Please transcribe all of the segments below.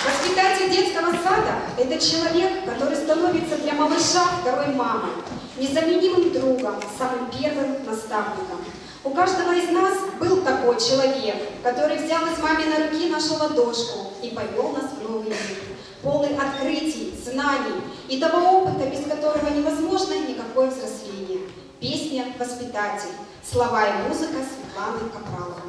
Воспитатель детского сада – это человек, который становится для малыша второй мамой, незаменимым другом, самым первым наставником. У каждого из нас был такой человек, который взял из маминой руки нашу ладошку и повел нас в новый мир, полный открытий, знаний и того опыта, без которого невозможно никакое взросление. Песня «Воспитатель». Слова и музыка Светланы Капраловой.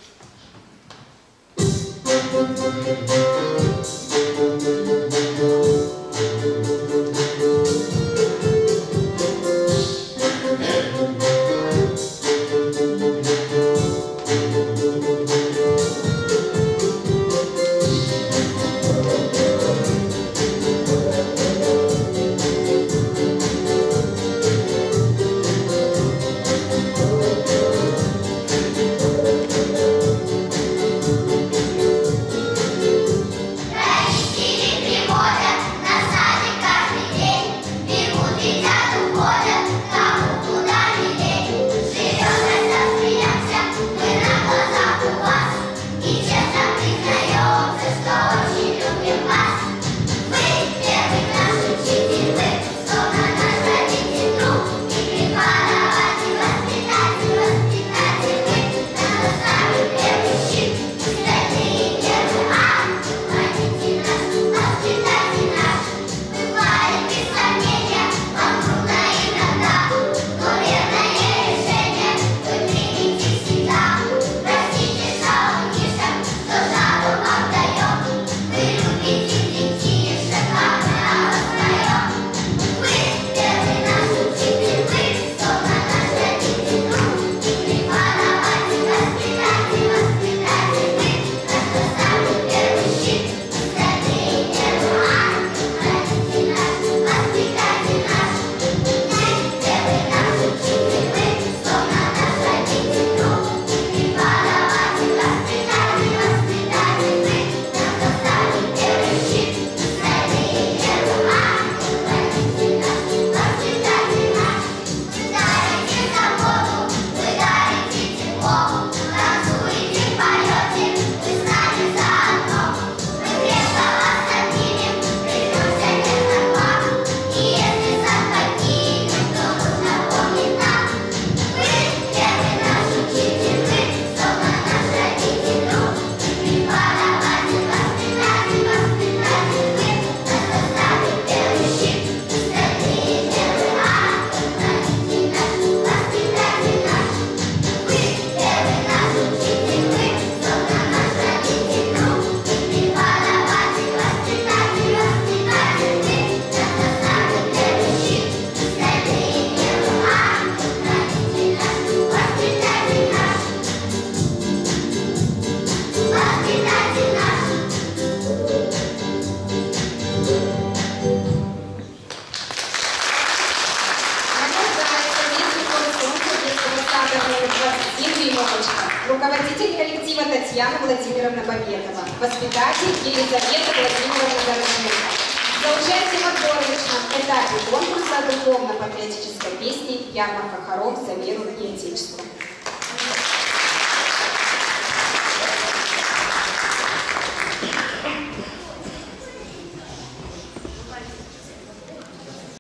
Руководитель коллектива Татьяна Владимировна Победова. Воспитатель Елизавета Владимировна Дороженко. За участие в отборочном этапе конкурса духовно-патриотической песни «Ярмарка хоров за веру и отечество».